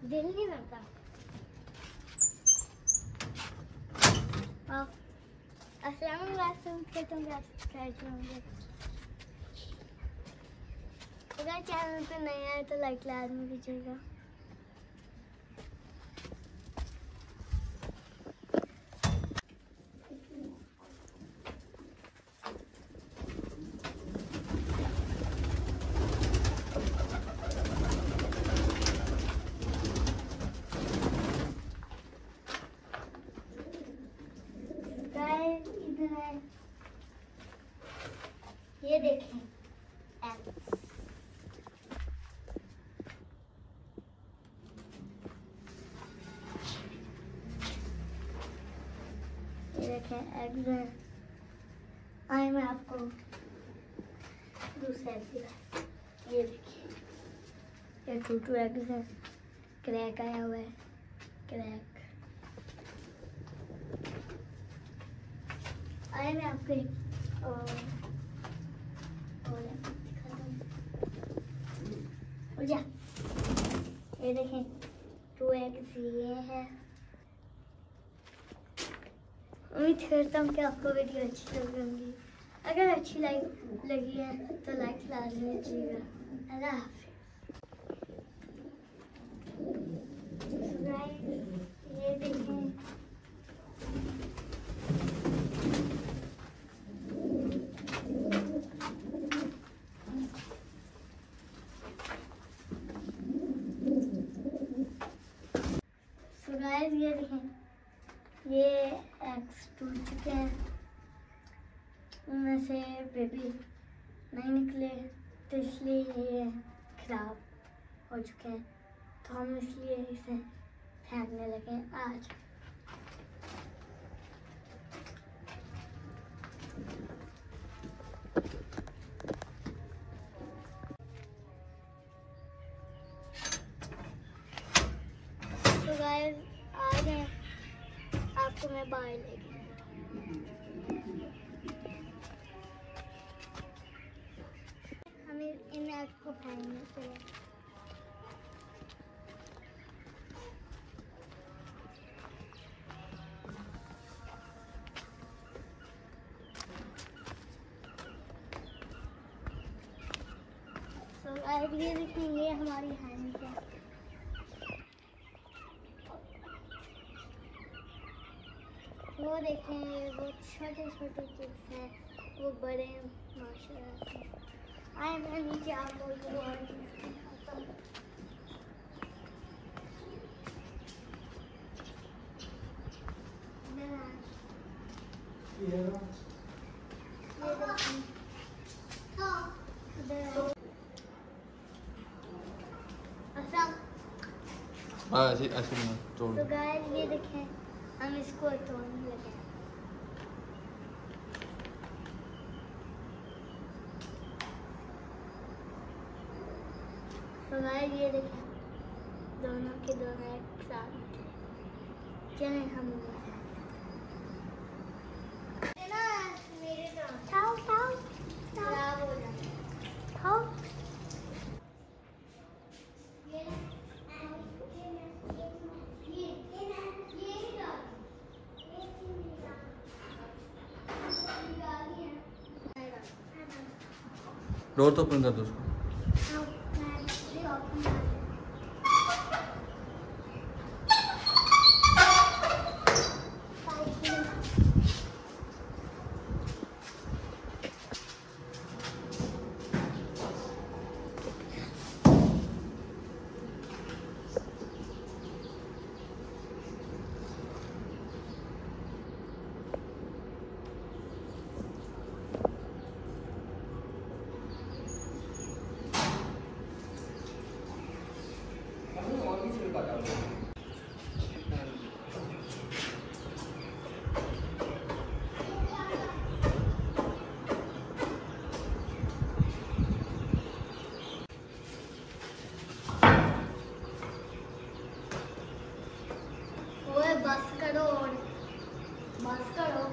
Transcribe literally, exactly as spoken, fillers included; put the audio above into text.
दिल नहीं करता। अस्सलाम वालेकुम, अगर चैनल पे नया है तो लाइक लाजमी कीजिएगा। इधर है, ये देखें एग्स। ये देखें एग्स है। आए मैं आपको दूसरा एग्स दिखाऊं। ये देखिए, ये टूटू एग्स है। क्रैक आया हुआ है, क्रैक। आए मैं आपको और और जा, ये देखें टू एग्स ये है। उम्मीद करता हूँ कि आपको वीडियो अच्छी लगी होगी। अगर अच्छी लाइक लगी है तो लाइक लाजमी कीजिएगा। अल्लाह हाफ़िज़। ये देखें गाइस, ये देखें ये एग्स टूट चुके हैं। उनमें से बेबी नहीं निकले तो इसलिए ये खराब हो चुके हैं, तो हम इसलिए इसे फेंकने लगे आज। तो गाइस आज है आपको मैं बाहर लेके हमें इन एग्स को फेंकने चले। तो गाइस ये देखेंगे हमारी हैंड है। वो देखें वो छोटे छोटे चिप्स हैं, वो बड़े माशाल्लाह। आए मैं नीचे आपको और दिखाता हूँ। ऐसे ऐसे ना तोड़। तो गाइस ये देखें हम इसको तोड़ने लगे। तो गाइस ये देखें दोनों के दोनों एक साथ चलें हम मेरे खाओ खाओ खराब हो जाए खाओ। डोर तो ओपन कर दो उसको। बस करो बस करो।